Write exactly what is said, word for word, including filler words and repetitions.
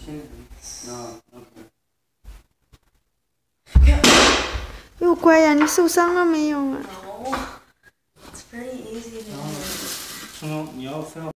又乖呀，你受伤了没有啊？ No, it's pretty easy to do. 什么？你要非要。